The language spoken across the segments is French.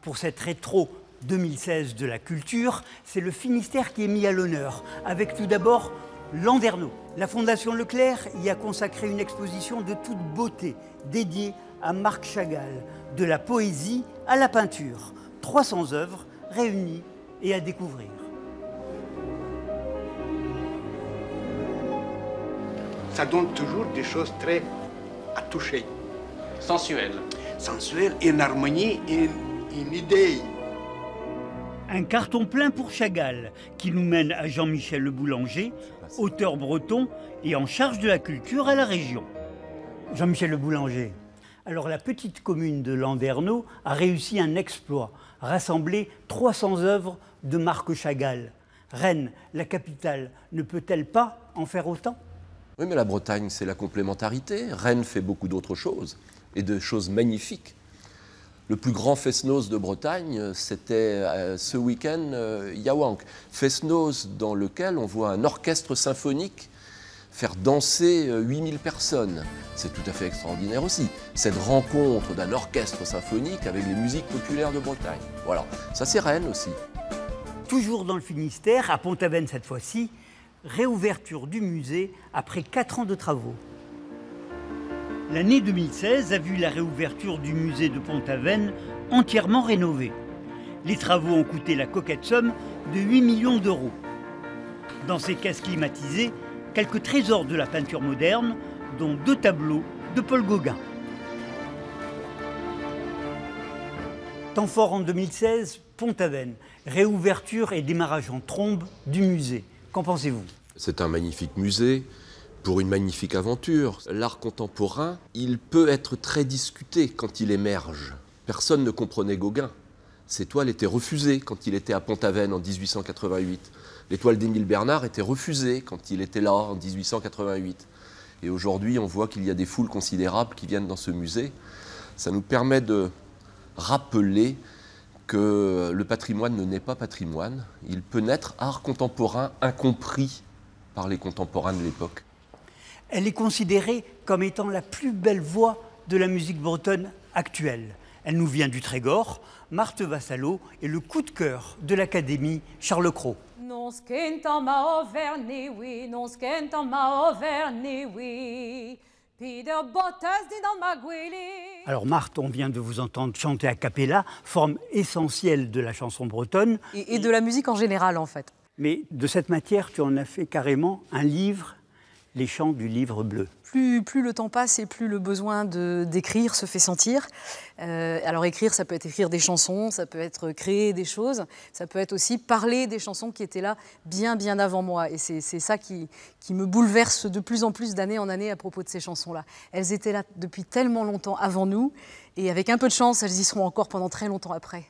Pour cette rétro 2016 de la culture, c'est le Finistère qui est mis à l'honneur, avec tout d'abord Landerneau. La Fondation Leclerc y a consacré une exposition de toute beauté, dédiée à Marc Chagall, de la poésie à la peinture. 300 œuvres réunies et à découvrir. Ça donne toujours des choses très à toucher. Sensuel. Sensuel, une harmonie, une idée. Un carton plein pour Chagall, qui nous mène à Jean-Michel Le Boulanger, auteur breton et en charge de la culture à la région. Jean-Michel Le Boulanger, alors la petite commune de Landerneau a réussi un exploit, rassembler 300 œuvres de Marc Chagall. Rennes, la capitale, ne peut-elle pas en faire autant ? Oui, mais la Bretagne, c'est la complémentarité. Rennes fait beaucoup d'autres choses, et de choses magnifiques. Le plus grand fest-noz de Bretagne, c'était ce week-end, Yawank. Fest-noz dans lequel on voit un orchestre symphonique faire danser 8000 personnes. C'est tout à fait extraordinaire aussi. Cette rencontre d'un orchestre symphonique avec les musiques populaires de Bretagne. Voilà, ça c'est Rennes aussi. Toujours dans le Finistère, à Pont-Aven cette fois-ci, réouverture du musée après 4 ans de travaux. L'année 2016 a vu la réouverture du musée de Pont-Aven entièrement rénové. Les travaux ont coûté la coquette somme de 8 millions d'euros. Dans ces caisses climatisées, quelques trésors de la peinture moderne, dont 2 tableaux de Paul Gauguin. Temps fort en 2016, Pont-Aven, réouverture et démarrage en trombe du musée. Qu'en pensez-vous ? C'est un magnifique musée pour une magnifique aventure. L'art contemporain, il peut être très discuté quand il émerge. Personne ne comprenait Gauguin. Ses toiles étaient refusées quand il était à Pont-Aven en 1888. Les toiles d'Émile Bernard étaient refusées quand il était là en 1888. Et aujourd'hui, on voit qu'il y a des foules considérables qui viennent dans ce musée. Ça nous permet de rappeler que le patrimoine ne naît pas patrimoine. Il peut naître art contemporain incompris par les contemporains de l'époque. Elle est considérée comme étant la plus belle voix de la musique bretonne actuelle. Elle nous vient du Trégor. Marthe Vassallo est le coup de cœur de l'Académie Charles Cros. Non skentam ma overni oui, non skentam ma overni oui. Alors Marthe, on vient de vous entendre chanter a cappella, forme essentielle de la chanson bretonne. Et de la musique en général, en fait. Mais de cette matière, tu en as fait carrément un livre, les chants du livre bleu. Plus le temps passe et plus le besoin d'écrire se fait sentir. Alors écrire, ça peut être écrire des chansons, ça peut être créer des choses, ça peut être aussi parler des chansons qui étaient là bien avant moi. Et c'est ça qui me bouleverse de plus en plus d'année en année à propos de ces chansons-là. Elles étaient là depuis tellement longtemps avant nous, et avec un peu de chance, elles y seront encore pendant très longtemps après.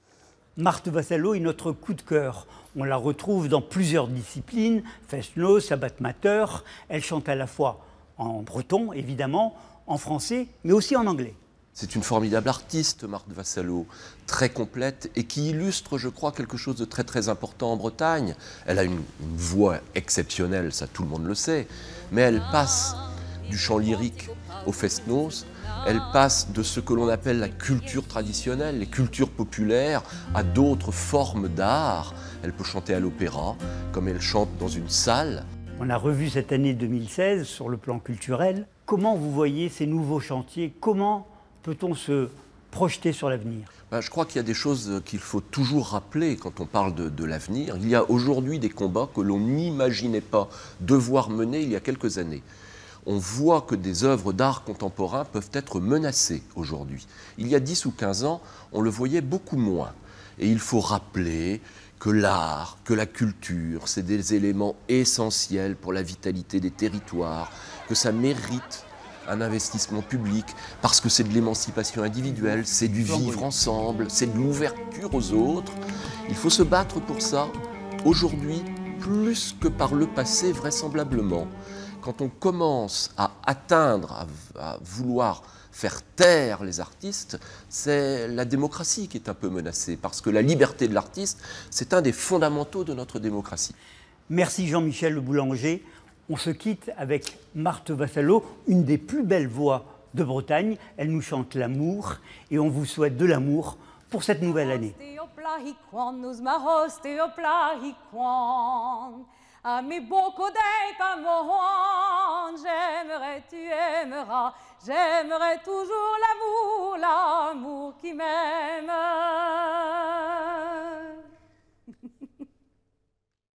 Marthe Vassallo est notre coup de cœur. On la retrouve dans plusieurs disciplines, fest-noz, sabbat mater. Elle chante à la fois en breton, évidemment, en français, mais aussi en anglais. C'est une formidable artiste, Marthe Vassallo, très complète et qui illustre, je crois, quelque chose de très important en Bretagne. Elle a une voix exceptionnelle, ça tout le monde le sait, mais elle passe du chant lyrique au fest-noz. Elle passe de ce que l'on appelle la culture traditionnelle, les cultures populaires, à d'autres formes d'art. Elle peut chanter à l'opéra, comme elle chante dans une salle. On a revu cette année 2016 sur le plan culturel. Comment vous voyez ces nouveaux chantiers? Comment peut-on se projeter sur l'avenir? Je crois qu'il y a des choses qu'il faut toujours rappeler quand on parle de l'avenir. Il y a aujourd'hui des combats que l'on n'imaginait pas devoir mener il y a quelques années. On voit que des œuvres d'art contemporain peuvent être menacées aujourd'hui. Il y a 10 ou 15 ans, on le voyait beaucoup moins. Et il faut rappeler que l'art, que la culture, c'est des éléments essentiels pour la vitalité des territoires, que ça mérite un investissement public, parce que c'est de l'émancipation individuelle, c'est du vivre ensemble, c'est de l'ouverture aux autres. Il faut se battre pour ça, aujourd'hui, plus que par le passé, vraisemblablement. Quand on commence à atteindre, à vouloir faire taire les artistes, c'est la démocratie qui est un peu menacée, parce que la liberté de l'artiste, c'est un des fondamentaux de notre démocratie. Merci Jean-Michel Le Boulanger. On se quitte avec Marthe Vassallo, une des plus belles voix de Bretagne. Elle nous chante l'amour et on vous souhaite de l'amour pour cette nouvelle année. Ami beaucoup d'amour, j'aimerais, tu aimeras, j'aimerais toujours l'amour, l'amour qui m'aime.